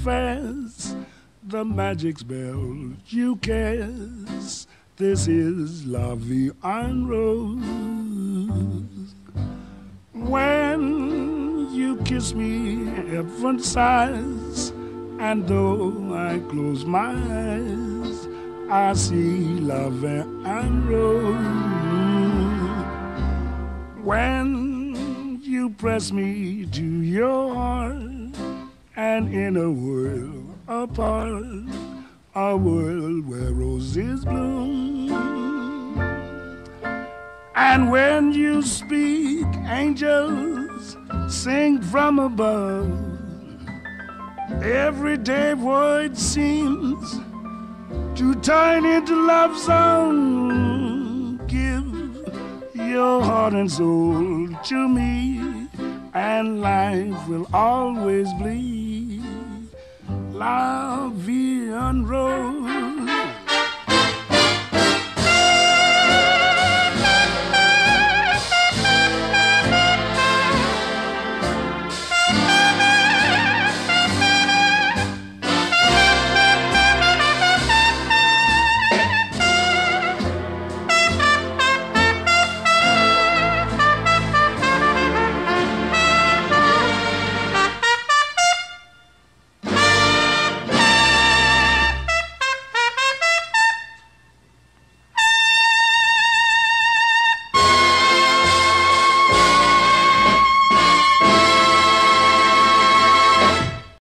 confess the magic spell you cast. This is La Vie en Rose. When you kiss me, heaven sighs, and though I close my eyes, I see La Vie en Rose. When you press me to your heart, and in a world apart, a world where roses bloom. And when you speak, angels sing from above. Everyday void seems to turn into love song. Give your heart and soul to me, and life will always be La Vie en Rose.